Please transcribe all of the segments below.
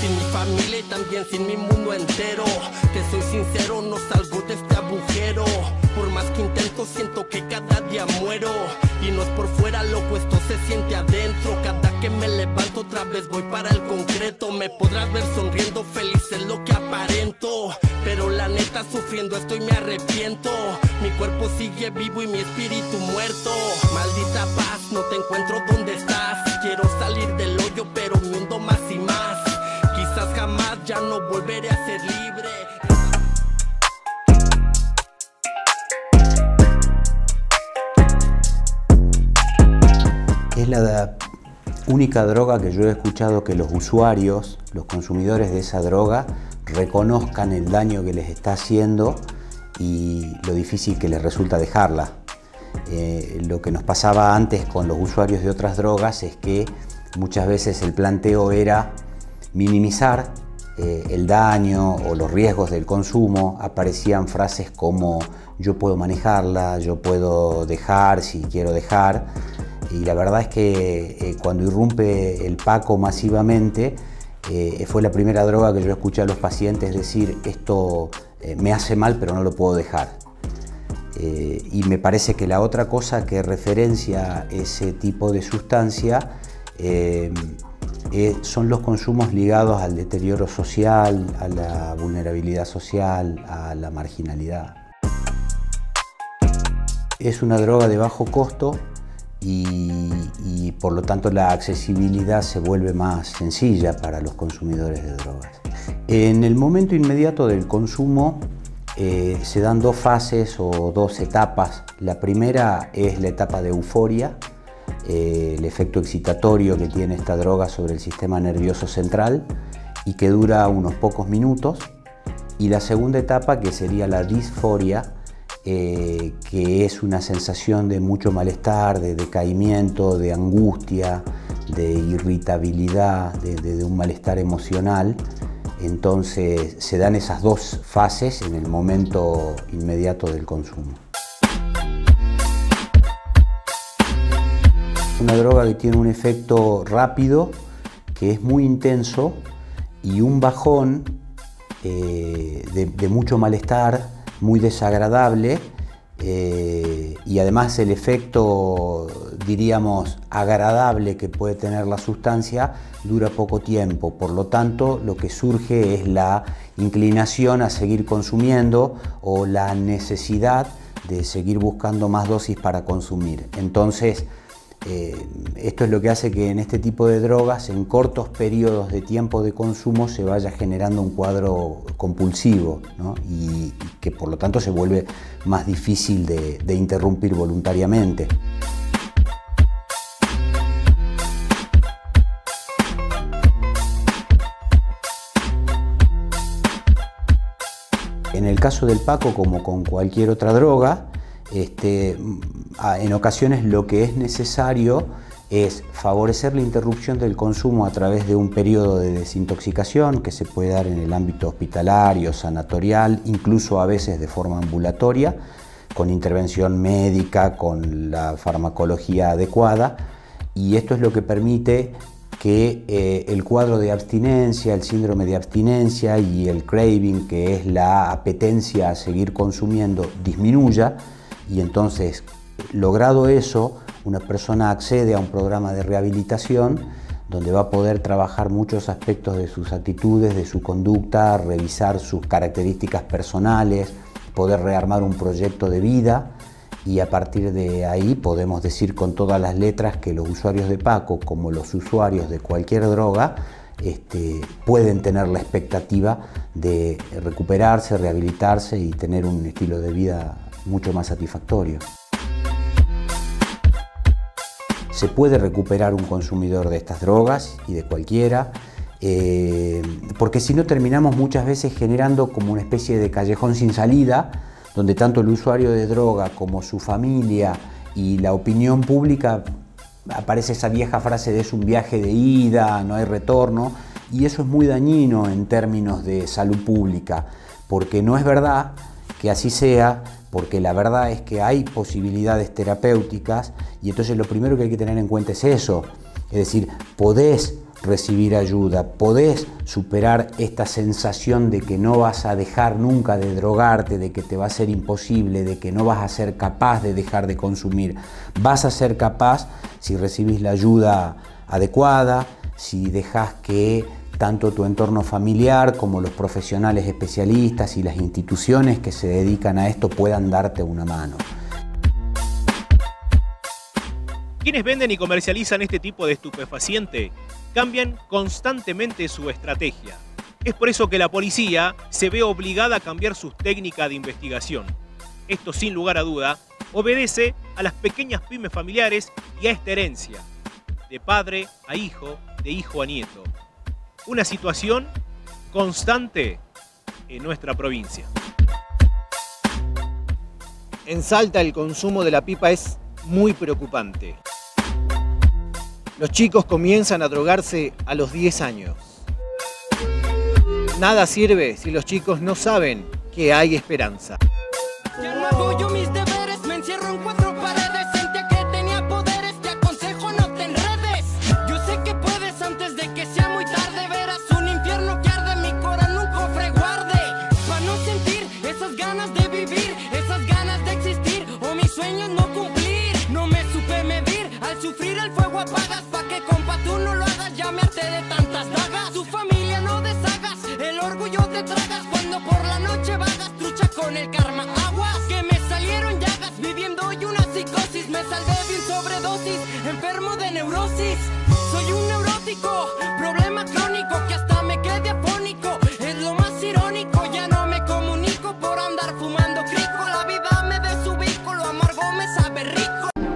sin mi familia y también sin mi mundo entero. Te soy sincero, no salgo de este agujero. Por más que intento, siento que cada día muero. Y no es por fuera, loco, esto se siente adentro. Cada que me levanto otra vez voy para el concreto. Me podrás ver sonriendo, feliz es lo que aparento, pero la neta sufriendo estoy, me arrepiento. Mi cuerpo sigue vivo y mi espíritu muerto. Maldita paz, no te encuentro donde estás. Quiero salir del hoyo, pero me hundo más y más. Quizás jamás ya no volveré a ser libre. Es la única droga que yo he escuchado que los usuarios, los consumidores de esa droga, reconozcan el daño que les está haciendo y lo difícil que les resulta dejarla. Lo que nos pasaba antes con los usuarios de otras drogas es que muchas veces el planteo era minimizar el daño o los riesgos del consumo. Aparecían frases como yo puedo manejarla, yo puedo dejar si quiero dejar. Y la verdad es que cuando irrumpe el Paco masivamente, fue la primera droga que yo escuché a los pacientes decir esto me hace mal pero no lo puedo dejar. Y me parece que la otra cosa que referencia ese tipo de sustancia son los consumos ligados al deterioro social, a la vulnerabilidad social, a la marginalidad. Es una droga de bajo costo y por lo tanto la accesibilidad se vuelve más sencilla para los consumidores de drogas. En el momento inmediato del consumo se dan dos fases o dos etapas. La primera es la etapa de euforia, el efecto excitatorio que tiene esta droga sobre el sistema nervioso central y que dura unos pocos minutos. Y la segunda etapa, que sería la disforia, que es una sensación de mucho malestar, de decaimiento, de angustia, de irritabilidad, de un malestar emocional. Entonces se dan esas dos fases en el momento inmediato del consumo. Una droga que tiene un efecto rápido, que es muy intenso, y un bajón de mucho malestar, muy desagradable, y además el efecto, diríamos, agradable que puede tener la sustancia dura poco tiempo. Por lo tanto, lo que surge es la inclinación a seguir consumiendo o la necesidad de seguir buscando más dosis para consumir. Entonces, esto es lo que hace que en este tipo de drogas, en cortos periodos de tiempo de consumo, se vaya generando un cuadro compulsivo, ¿no? y que por lo tanto se vuelve más difícil de interrumpir voluntariamente. En el caso del Paco, como con cualquier otra droga, en ocasiones lo que es necesario es favorecer la interrupción del consumo a través de un periodo de desintoxicación que se puede dar en el ámbito hospitalario, sanatorial, incluso a veces de forma ambulatoria, con intervención médica, con la farmacología adecuada, y esto es lo que permite que el cuadro de abstinencia, el síndrome de abstinencia y el craving, que es la apetencia a seguir consumiendo, disminuya. Y entonces, logrado eso, una persona accede a un programa de rehabilitación donde va a poder trabajar muchos aspectos de sus actitudes, de su conducta, revisar sus características personales, poder rearmar un proyecto de vida, y a partir de ahí podemos decir con todas las letras que los usuarios de Paco, como los usuarios de cualquier droga, pueden tener la expectativa de recuperarse, rehabilitarse y tener un estilo de vida mucho más satisfactorio. Se puede recuperar un consumidor de estas drogas y de cualquiera, porque si no terminamos muchas veces generando como una especie de callejón sin salida, donde tanto el usuario de droga como su familia y la opinión pública, aparece esa vieja frase de es un viaje de ida, no hay retorno, y eso es muy dañino en términos de salud pública, porque no es verdad que así sea, porque la verdad es que hay posibilidades terapéuticas, y entonces lo primero que hay que tener en cuenta es eso, es decir, podés recibir ayuda, podés superar esta sensación de que no vas a dejar nunca de drogarte, de que te va a ser imposible, de que no vas a ser capaz de dejar de consumir. Vas a ser capaz si recibís la ayuda adecuada, si dejas que tanto tu entorno familiar como los profesionales especialistas y las instituciones que se dedican a esto puedan darte una mano. Quienes venden y comercializan este tipo de estupefaciente cambian constantemente su estrategia. Es por eso que la policía se ve obligada a cambiar sus técnicas de investigación. Esto, sin lugar a duda, obedece a las pequeñas pymes familiares y a esta herencia, de padre a hijo, de hijo a nieto. Una situación constante en nuestra provincia. En Salta el consumo de la pipa es muy preocupante. Los chicos comienzan a drogarse a los 10 años. Nada sirve si los chicos no saben que hay esperanza. Ya no hago yo mis deberes, me encierro en 4 paredes. Sentía que tenía poderes, te aconsejo no te enredes. Yo sé que puedes antes de que sea muy tarde. Verás un infierno que arde, mi corazón en un cofre guarde. Pa' no sentir esas ganas de vivir, esas ganas de existir, o mis sueños no cumplir. No me supe medir, al sufrir el fuego apagas. Pa' que compa tú no lo hagas, ya me harté de tantas dagas. Tu familia no deshagas, el orgullo te tragas. Cuando por la noche vagas, trucha con el karma. Aguas que me salieron llagas, viviendo hoy una psicosis. Me salvé de un sobredosis, enfermo de neurosis. Soy un neurótico, problema crónico que hasta me quedé afónico. Es lo más irónico, ya no me comunico por andar fumando crico. La vida me desubico, lo amargo me sabe rico.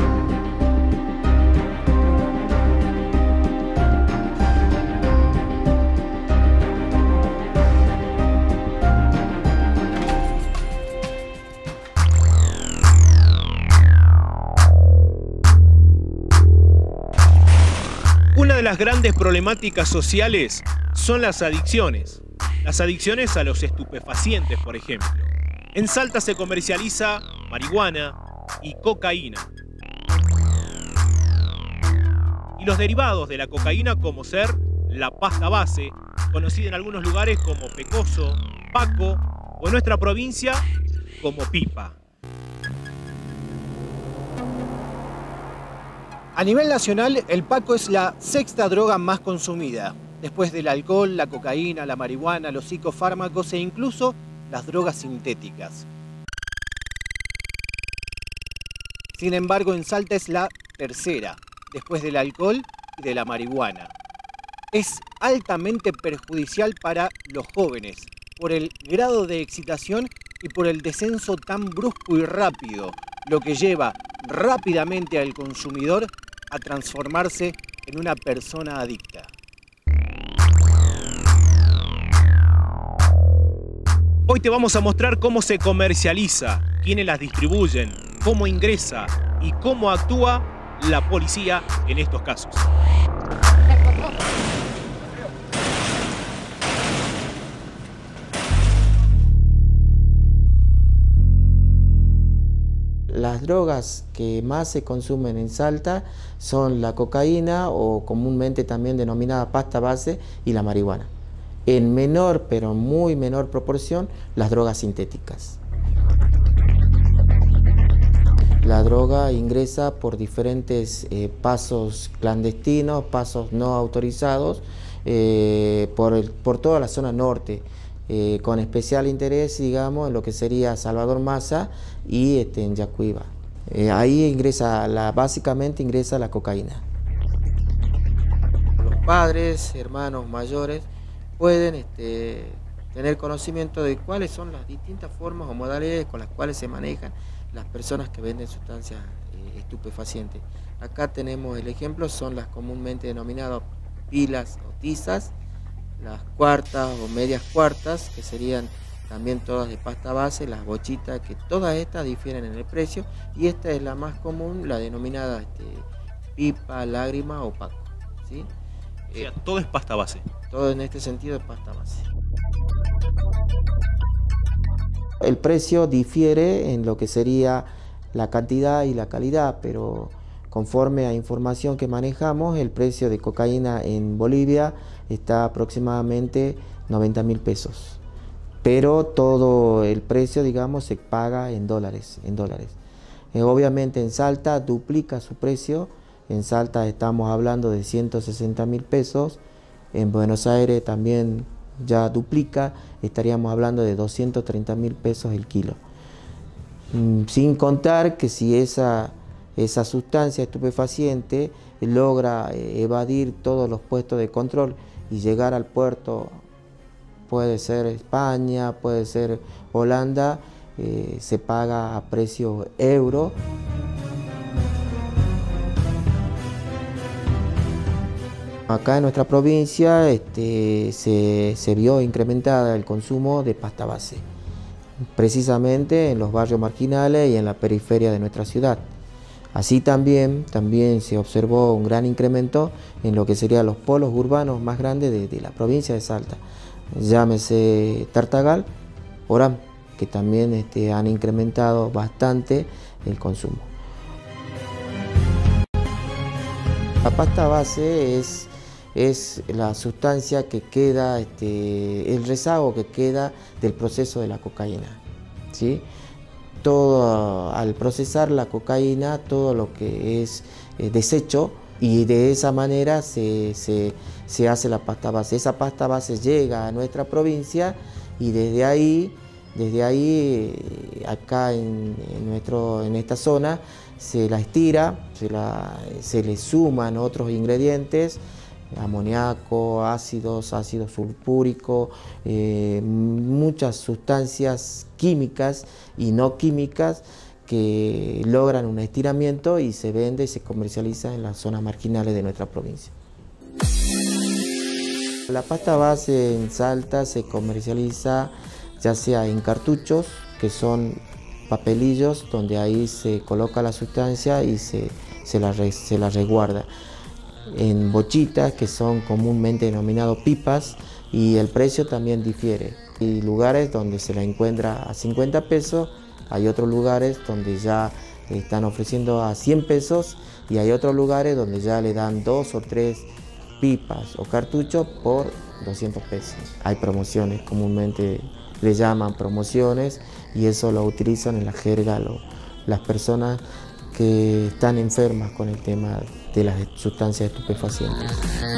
Una de las grandes problemáticas sociales son las adicciones. Las adicciones a los estupefacientes, por ejemplo. En Salta se comercializa marihuana y cocaína. Y los derivados de la cocaína, como ser la pasta base, conocida en algunos lugares como pecoso, paco o en nuestra provincia como pipa. A nivel nacional, el paco es la 6ª droga más consumida, después del alcohol, la cocaína, la marihuana, los psicofármacos e incluso las drogas sintéticas. Sin embargo, en Salta es la 3ª, después del alcohol y de la marihuana. Es altamente perjudicial para los jóvenes, por el grado de excitación y por el descenso tan brusco y rápido, lo que lleva rápidamente al consumidor a transformarse en una persona adicta. Hoy te vamos a mostrar cómo se comercializa, quiénes las distribuyen, cómo ingresa y cómo actúa la policía en estos casos. Las drogas que más se consumen en Salta son la cocaína, o comúnmente también denominada pasta base, y la marihuana. En menor, pero muy menor proporción, las drogas sintéticas. La droga ingresa por diferentes pasos clandestinos, pasos no autorizados, por toda la zona norte. Con especial interés, digamos, en lo que sería Salvador Massa y en Yacuiba. Ahí ingresa, básicamente ingresa la cocaína. Los padres, hermanos mayores, pueden tener conocimiento de cuáles son las distintas formas o modalidades con las cuales se manejan las personas que venden sustancias estupefacientes. Acá tenemos el ejemplo, son las comúnmente denominadas pilas o tizas, las cuartas o medias cuartas, que serían también todas de pasta base, las bochitas, que todas estas difieren en el precio, y esta es la más común, la denominada pipa, lágrima o paco, ¿sí? O sea, todo es pasta base. Todo en este sentido es pasta base. El precio difiere en lo que sería la cantidad y la calidad, pero Conforme a información que manejamos, el precio de cocaína en Bolivia está aproximadamente 90.000 pesos. Pero todo el precio, digamos, se paga en dólares. Obviamente en Salta duplica su precio. En Salta estamos hablando de 160.000 pesos. En Buenos Aires también ya duplica, estaríamos hablando de 230.000 pesos el kilo. Sin contar que si esa sustancia estupefaciente logra evadir todos los puestos de control y llegar al puerto, puede ser España, puede ser Holanda, se paga a precio euro. Acá en nuestra provincia se vio incrementada el consumo de pasta base, precisamente en los barrios marginales y en la periferia de nuestra ciudad. Así también se observó un gran incremento en lo que serían los polos urbanos más grandes de la provincia de Salta. Llámese Tartagal, Orán, que también han incrementado bastante el consumo. La pasta base es la sustancia que queda, el rezago que queda del proceso de la cocaína, ¿sí? Al procesar la cocaína, todo lo que es desecho, y de esa manera se hace la pasta base. Esa pasta base llega a nuestra provincia y desde ahí acá en esta zona se la estira, se le suman otros ingredientes, amoníaco, ácido sulfúrico, muchas sustancias químicas y no químicas que logran un estiramiento y se vende y se comercializa en las zonas marginales de nuestra provincia. La pasta base en Salta se comercializa ya sea en cartuchos, que son papelillos donde ahí se coloca la sustancia y se la resguarda, en bochitas, que son comúnmente denominados pipas, y el precio también difiere. Hay lugares donde se la encuentra a 50 pesos, hay otros lugares donde ya están ofreciendo a 100 pesos y hay otros lugares donde ya le dan 2 o 3 pipas o cartuchos por 200 pesos. Hay promociones, comúnmente le llaman promociones, y eso lo utilizan en la jerga las personas que están enfermas con el tema de las sustancias estupefacientes.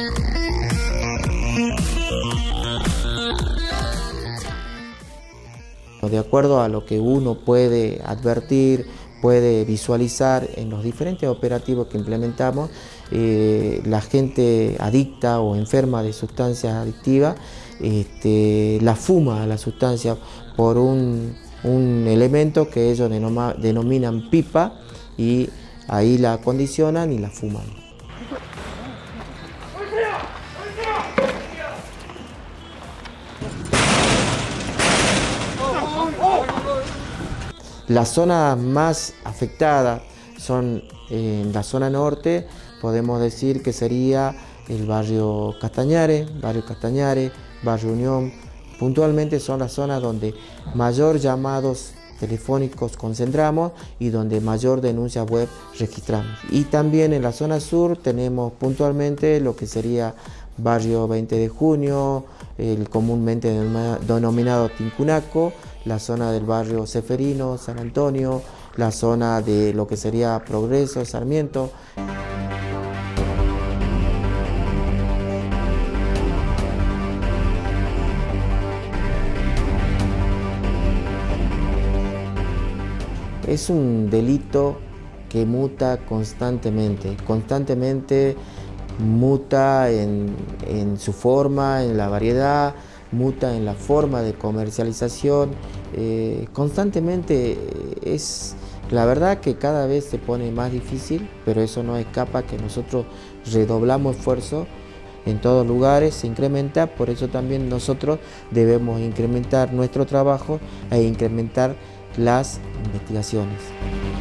De acuerdo a lo que uno puede advertir, puede visualizar en los diferentes operativos que implementamos, la gente adicta o enferma de sustancias adictivas la fuma a la sustancia por un elemento que ellos denominan pipa, y ahí la acondicionan y la fuman. Las zonas más afectadas son en la zona norte, podemos decir que sería el barrio Castañares, barrio Unión. Puntualmente son las zonas donde mayor llamados telefónicos concentramos y donde mayor denuncias web registramos. Y también en la zona sur tenemos puntualmente lo que sería barrio 20 de junio, el comúnmente denominado Tincunaco, la zona del barrio Ceferino, San Antonio, la zona de lo que sería Progreso, Sarmiento. Es un delito que muta constantemente muta en su forma, en la variedad, muta en la forma de comercialización, constantemente la verdad que cada vez se pone más difícil, pero eso no escapa que nosotros redoblamos esfuerzo. En todos lugares se incrementa, por eso también nosotros debemos incrementar nuestro trabajo e incrementar las investigaciones.